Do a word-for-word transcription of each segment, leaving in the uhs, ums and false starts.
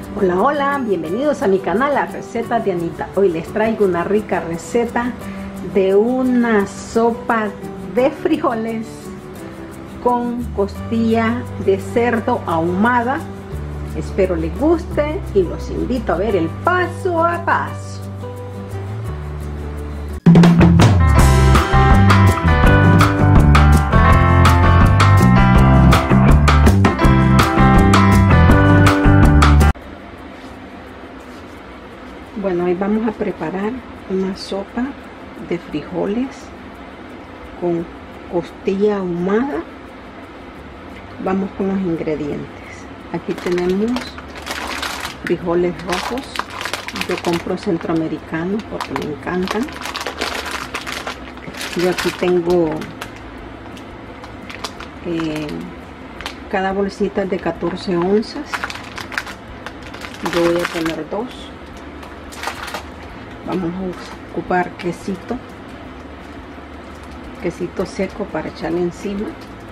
Hola, hola, bienvenidos a mi canal, La Receta de Anita. Hoy les traigo una rica receta de una sopa de frijoles con costilla de cerdo ahumada. Espero les guste y los invito a ver el paso a paso. Bueno, hoy vamos a preparar una sopa de frijoles con costilla ahumada. Vamos con los ingredientes. Aquí tenemos frijoles rojos. Yo compro centroamericanos porque me encantan. Yo aquí tengo eh, cada bolsita de catorce onzas. Yo voy a poner dos. Vamos a ocupar quesito, quesito seco para echarle encima.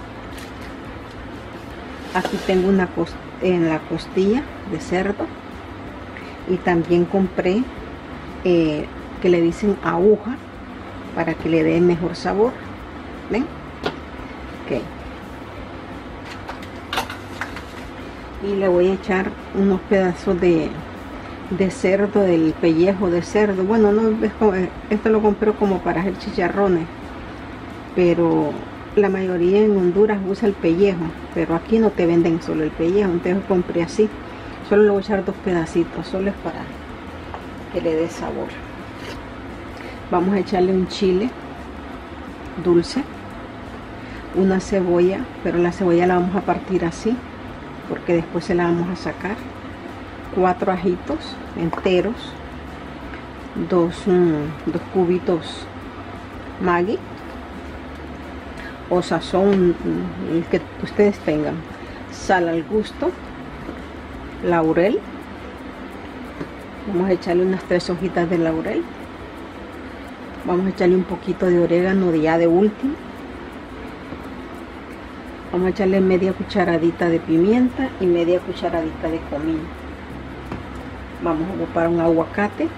Aquí tengo una cost en la costilla de cerdo y también compré eh, que le dicen aguja para que le dé mejor sabor. ¿Ven? Ok. Y le voy a echar unos pedazos de de cerdo, del pellejo de cerdo. Bueno, no es como, esto lo compré como para hacer chicharrones, pero la mayoría en Honduras usa el pellejo, pero aquí no te venden solo el pellejo, entonces compré así. Solo le voy a echar dos pedacitos, solo es para que le dé sabor. Vamos a echarle un chile dulce, una cebolla, pero la cebolla la vamos a partir así porque después se la vamos a sacar. Cuatro ajitos enteros, dos, mm, dos cubitos Maggi o sazón, el que ustedes tengan, sal al gusto, laurel, vamos a echarle unas tres hojitas de laurel, vamos a echarle un poquito de orégano de ya de último, vamos a echarle media cucharadita de pimienta y media cucharadita de comino. Vamos a ocupar un aguacate,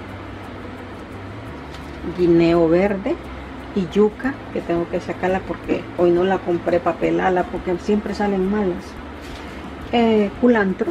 guineo verde y yuca, que tengo que sacarla porque hoy no la compré para pelarla porque siempre salen malas. Eh, culantro,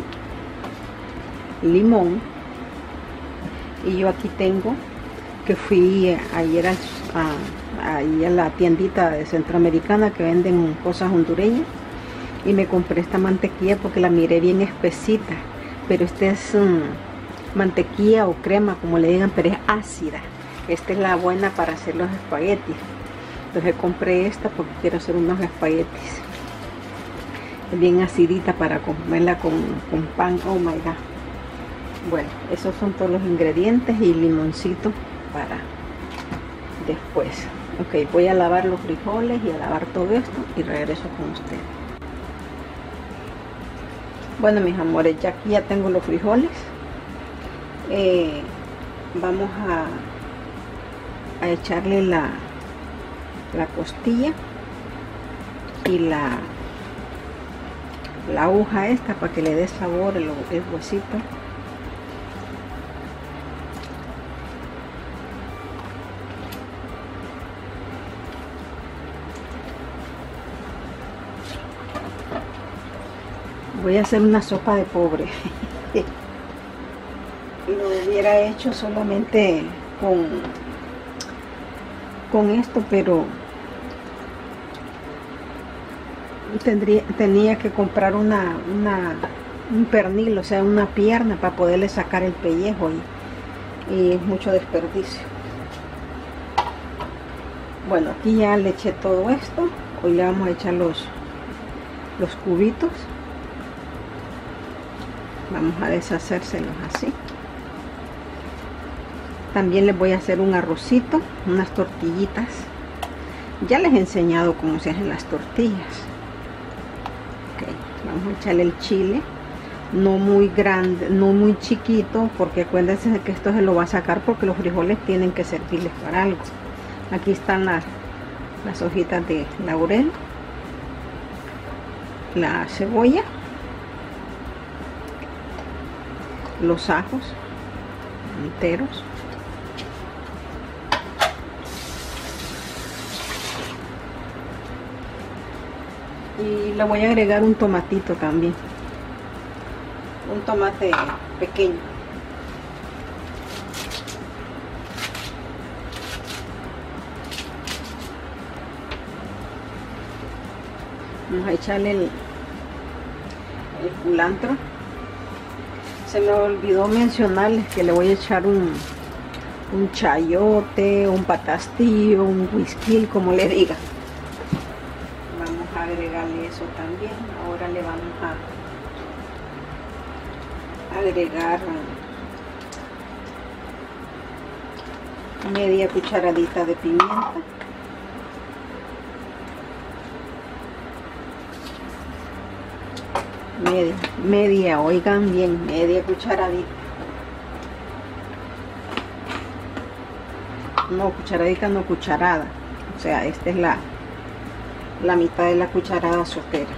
limón, y yo aquí tengo que fui ayer a, a, a, a la tiendita de centroamericana que venden cosas hondureñas y me compré esta mantequilla porque la miré bien espesita, pero este es um, mantequilla o crema, como le digan, pero es ácida. Esta es la buena para hacer los espaguetis. Entonces compré esta porque quiero hacer unos espaguetis. Es bien acidita para comerla con, con pan. Oh my god. Bueno, esos son todos los ingredientes y limoncito para después. Ok, voy a lavar los frijoles y a lavar todo esto y regreso con ustedes. Bueno, mis amores, ya aquí ya tengo los frijoles. Eh, vamos a, a echarle la, la costilla y la, la aguja esta para que le dé sabor el, el huesito. Voy a hacer una sopa de pobre. Lo hubiera hecho solamente con con esto, pero tendría tenía que comprar una, una un pernil, o sea, una pierna para poderle sacar el pellejo y, y es mucho desperdicio. Bueno, aquí ya le eché todo esto. Hoy le vamos a echar los los cubitos. Vamos a deshacérselos así. También les voy a hacer un arrocito, unas tortillitas. Ya les he enseñado cómo se hacen las tortillas. Okay, vamos a echarle el chile, no muy grande, no muy chiquito, porque acuérdense de que esto se lo va a sacar porque los frijoles tienen que servirles para algo. Aquí están las, las hojitas de laurel, la cebolla, los ajos enteros. Y le voy a agregar un tomatito también, un tomate pequeño. Vamos a echarle el, el culantro. Se me olvidó mencionarles que le voy a echar un, un chayote, un patastillo, un whisky, como le diga. Vamos a agregarle eso también. Ahora le vamos a agregar media cucharadita de pimienta. Media, media, oigan bien, media cucharadita. No, cucharadita, no, cucharada. O sea, esta es la, la mitad de la cucharada sopera.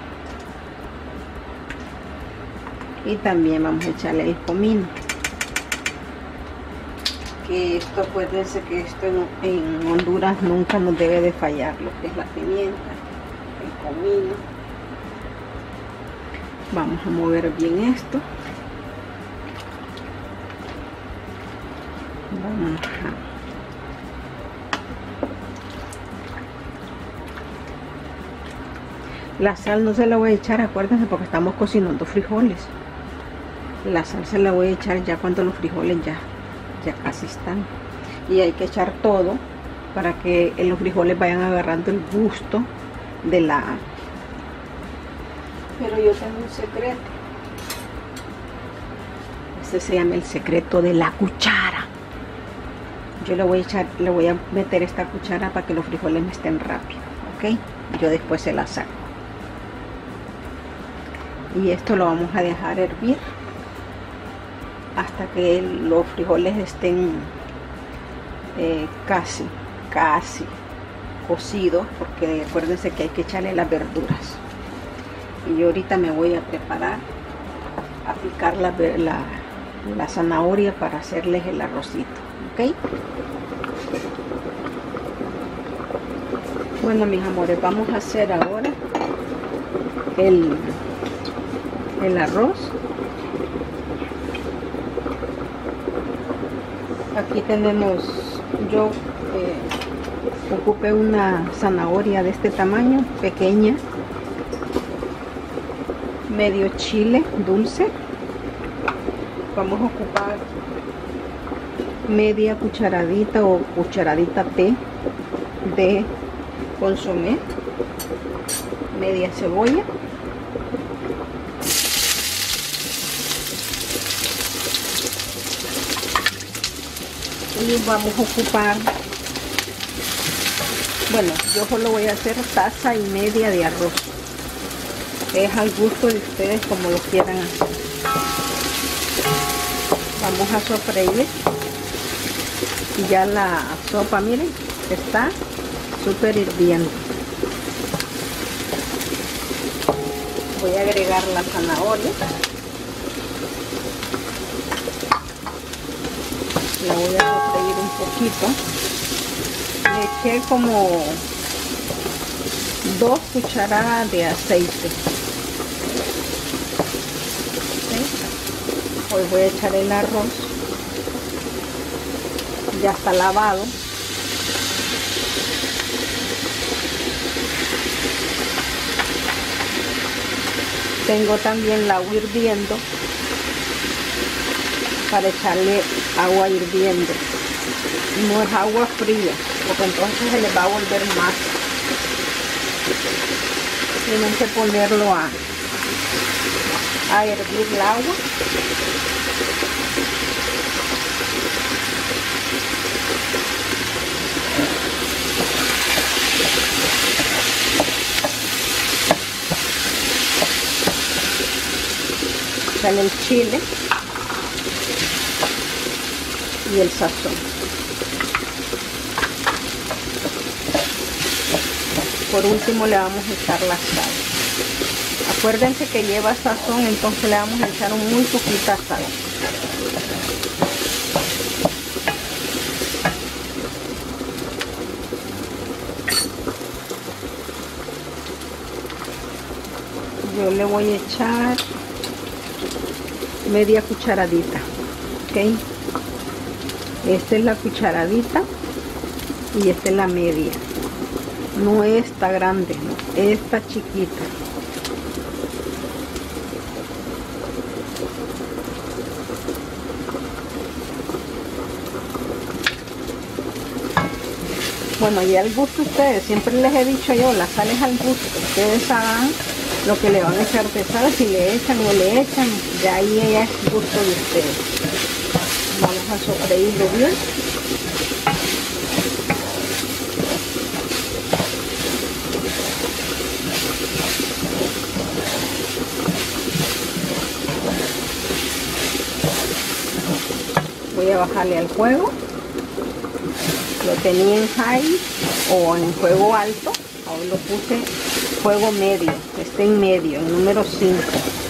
Y también vamos a echarle el comino. Que esto, acuérdense que esto en, en Honduras nunca nos debe de fallar, lo que es la pimienta, el comino. Vamos a mover bien esto. Vamos a... La sal no se la voy a echar, acuérdense, porque estamos cocinando frijoles. La sal se la voy a echar ya cuando los frijoles ya, ya casi están. Y hay que echar todo para que los frijoles vayan agarrando el gusto de la... Pero yo tengo un secreto. Este se llama el secreto de la cuchara. Yo le voy a echar, le voy a meter esta cuchara para que los frijoles me estén rápido, ¿ok? Yo después se la saco. Y esto lo vamos a dejar hervir hasta que los frijoles estén eh, casi, casi cocidos, porque acuérdense que hay que echarle las verduras. Y yo ahorita me voy a preparar a picar la, la, la zanahoria para hacerles el arrocito, ¿ok? Bueno, mis amores, vamos a hacer ahora el, el arroz. Aquí tenemos, yo eh, ocupé una zanahoria de este tamaño, pequeña, medio chile dulce. Vamos a ocupar media cucharadita o cucharadita té de consomé, media cebolla, y vamos a ocupar, bueno, yo solo voy a hacer taza y media de arroz. Es al gusto de ustedes como lo quieran hacer. Vamos a sofreír. Y ya la sopa, miren, está súper hirviendo. Voy a agregar la zanahoria. La voy a sofreír un poquito. Le eché como dos cucharadas de aceite. Hoy voy a echar el arroz, ya está lavado. Tengo también el agua hirviendo para echarle agua hirviendo. No es agua fría, porque entonces se les va a volver más. Tienen que ponerlo a a hervir el agua. Sale el chile y el sazón. Por último le vamos a echar la sal. Acuérdense que lleva sazón, entonces le vamos a echar un muy poquita sal. Yo le voy a echar media cucharadita, ok. Esta es la cucharadita y esta es la media. No está grande, no, está chiquita. Bueno, y al gusto ustedes, siempre les he dicho yo, la sal es al gusto. Ustedes hagan lo que le van a echar de sal, si le echan o le echan, de ahí ella es gusto de ustedes. Vamos a sofreírlo bien. Voy a bajarle al fuego. Lo tenía en high o en fuego alto, ahora lo puse fuego medio, está en medio, en número cinco.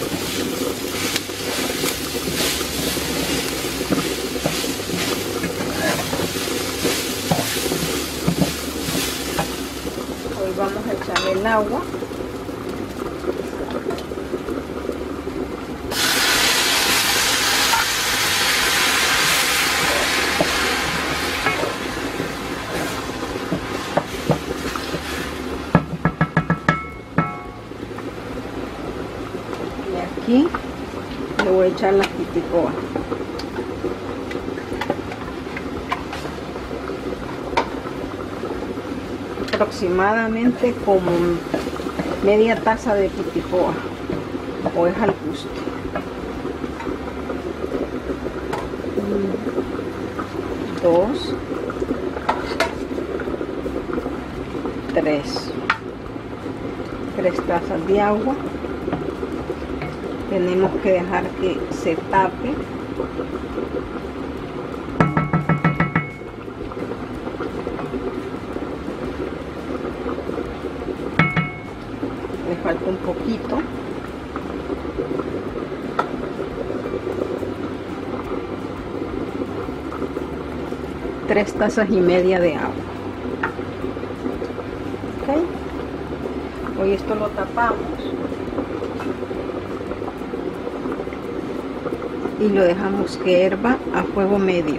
Hoy vamos a echarle el agua. Aquí le voy a echar las titicoas. Aproximadamente como media taza de titicoa, o es al gusto. Dos, tres, tres tazas de agua. Tenemos que dejar que se tape. Le falta un poquito. Tres tazas y media de agua. ¿Okay? Hoy esto lo tapamos. Y lo dejamos que hierva a fuego medio.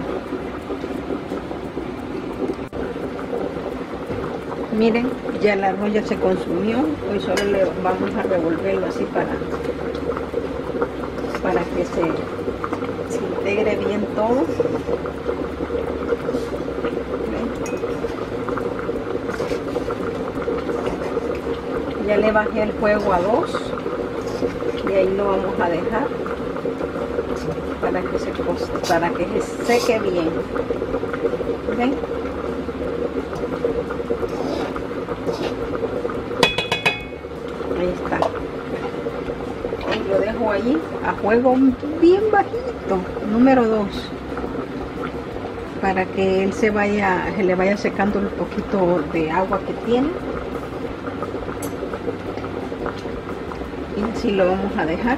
Miren, ya el arroz ya se consumió. Hoy solo le vamos a revolverlo así para, para que se, se integre bien todo. ¿Ven? Ya le bajé el fuego a dos y ahí lo vamos a dejar para que se para que se seque bien. ¿Ven? Ahí está. Y lo dejo ahí a fuego bien bajito, número dos, para que él se vaya, se le vaya secando un poquito de agua que tiene. Y así lo vamos a dejar.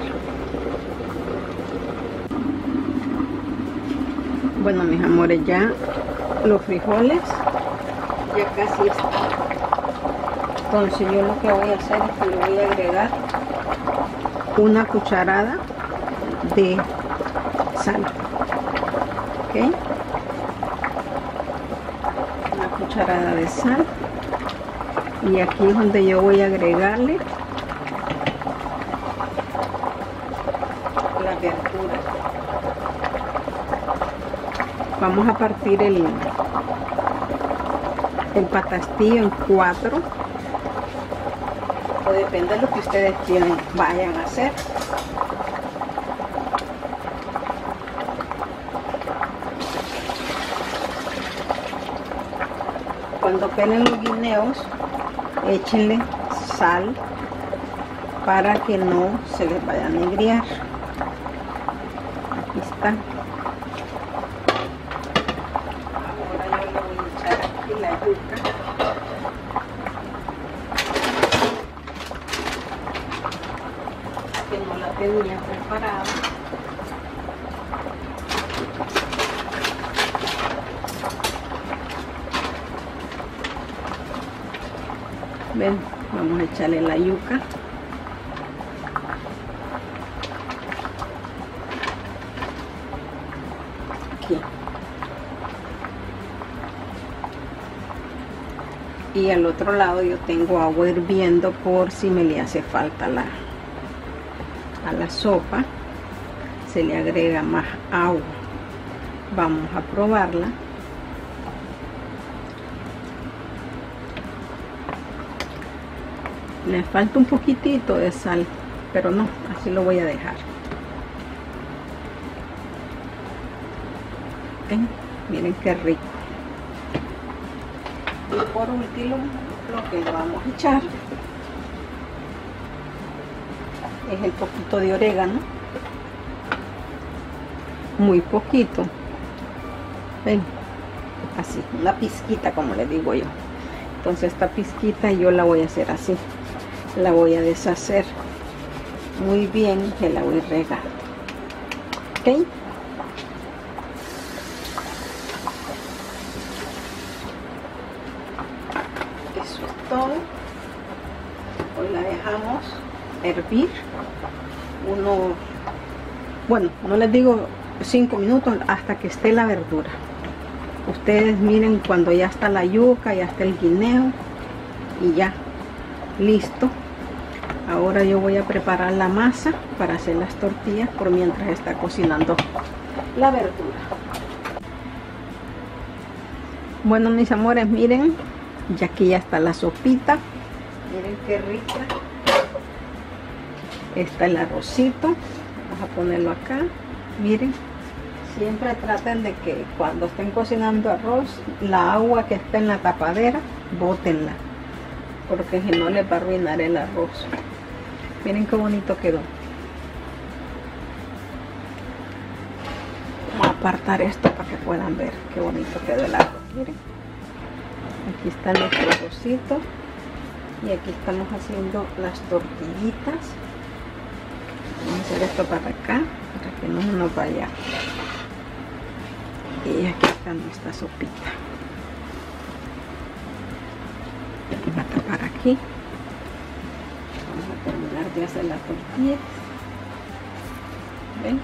Bueno, mis amores, ya los frijoles ya casi están. Entonces yo lo que voy a hacer es que le voy a agregar una cucharada de sal. ¿Ok? Una cucharada de sal. Y aquí es donde yo voy a agregarle la verdura. Vamos a partir el, el patastillo en cuatro, o depende de lo que ustedes tienen, vayan a hacer. Cuando pelen los guineos, échenle sal para que no se les vaya a negriar. Aquí está. La yuca. tenía preparada. Ven, vamos a echarle la yuca. Aquí. Y al otro lado yo tengo agua hirviendo por si me le hace falta la, a la sopa. Se le agrega más agua. Vamos a probarla. Le falta un poquitito de sal, pero no, así lo voy a dejar. ¿Ven? Miren qué rico. Y por último, lo que le vamos a echar es el poquito de orégano. Muy poquito. Ven, así, una pizquita como le digo yo. Entonces esta pizquita yo la voy a hacer así. La voy a deshacer muy bien, que la voy a regar. ¿Ok? Eso es todo. Hoy la dejamos hervir unos, bueno, no les digo cinco minutos, hasta que esté la verdura. Ustedes miren cuando ya está la yuca, ya está el guineo y ya listo. Ahora yo voy a preparar la masa para hacer las tortillas por mientras está cocinando la verdura. Bueno, mis amores, miren, ya aquí ya está la sopita. Miren qué rica. Está el arrocito. Vamos a ponerlo acá. Miren, siempre traten de que cuando estén cocinando arroz, la agua que está en la tapadera, bótenla, porque si no les va a arruinar el arroz. Miren qué bonito quedó. Vamos a apartar esto para que puedan ver qué bonito quedó el arroz. Miren, aquí está nuestro arrocito y aquí estamos haciendo las tortillitas. Vamos a hacer esto para acá para que no se nos vaya. Y aquí está nuestra sopita. Voy a tapar aquí. Vamos a terminar de hacer la tortilla. ¿Ven?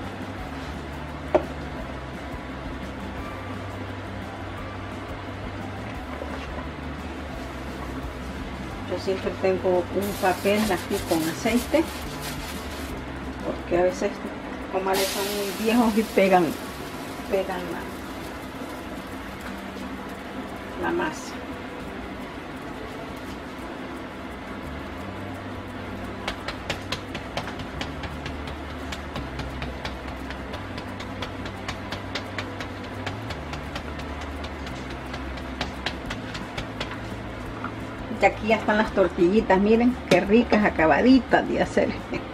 Yo siempre tengo un papel aquí con aceite, porque a veces los comales son muy viejos y pegan, pegan la, la masa. Y aquí ya están las tortillitas, miren qué ricas, acabaditas de hacer.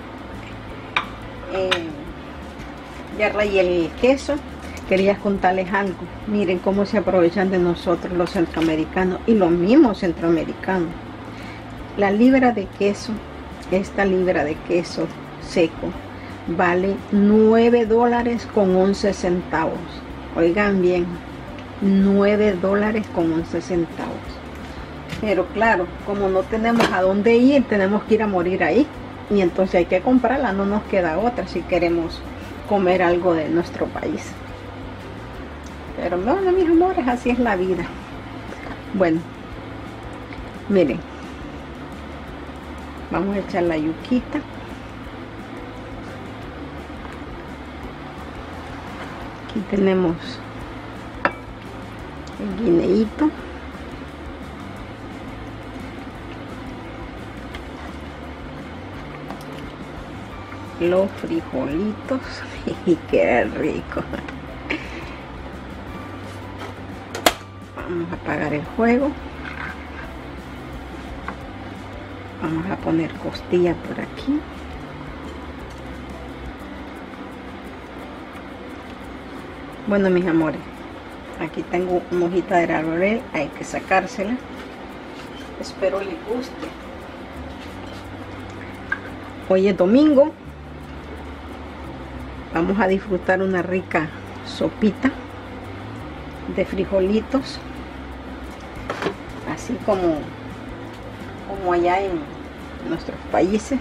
eh, ya rayé el queso. Quería contarles algo. Miren cómo se aprovechan de nosotros los centroamericanos y los mismos centroamericanos. La libra de queso, esta libra de queso seco, vale nueve dólares con once centavos. Oigan bien, nueve dólares con once centavos. Pero claro, como no tenemos a dónde ir, tenemos que ir a morir ahí. Y entonces hay que comprarla, no nos queda otra si queremos comer algo de nuestro país. Pero bueno, mis amores, así es la vida. Bueno, miren, vamos a echar la yuquita. Aquí tenemos el guineíto. Los frijolitos. Y qué rico. Vamos a apagar el fuego. Vamos a poner costilla por aquí. Bueno, mis amores, aquí tengo una hojita de laurel, hay que sacársela. Espero les guste. Hoy es domingo vamos a disfrutar una rica sopita de frijolitos, así como como allá en nuestros países.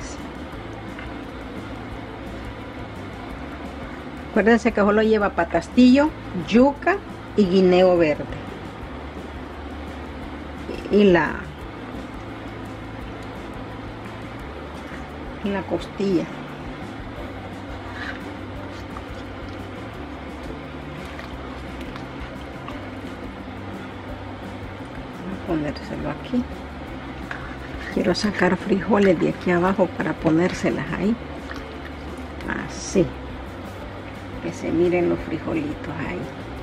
Acuérdense que solo lleva patastillo, yuca y guineo verde, y la y la costilla. Voy a ponérselo aquí. Quiero sacar frijoles de aquí abajo para ponérselas ahí, así que se miren los frijolitos ahí.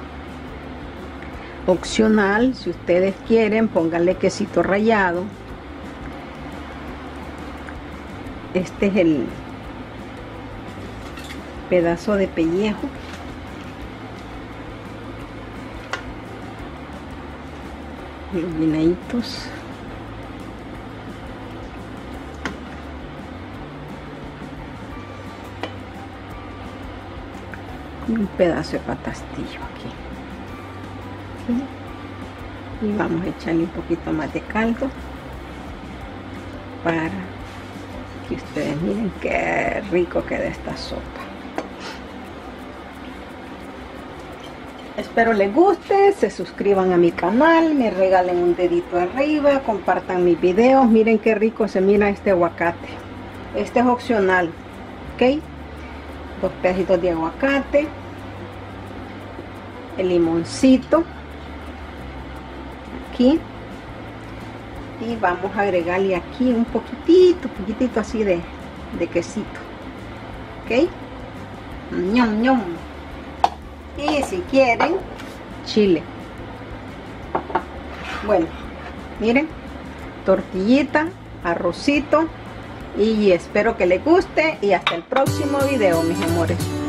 Opcional, si ustedes quieren, pónganle quesito rallado. Este es el pedazo de pellejo. Los guineitos. Y un pedazo de patastillo aquí. ¿Sí? Y vamos a echarle un poquito más de caldo para que ustedes miren qué rico queda esta sopa. Espero les guste, se suscriban a mi canal, me regalen un dedito arriba, compartan mis videos. Miren qué rico se mira este aguacate. Este es opcional, ¿ok? Dos pedacitos de aguacate, el limoncito aquí, y vamos a agregarle aquí un poquitito, poquitito así de, de quesito, ¿ok? ñom ñom. Y si quieren, chile. Bueno, miren, tortillita, arrocito, y espero que les guste y hasta el próximo video, mis amores.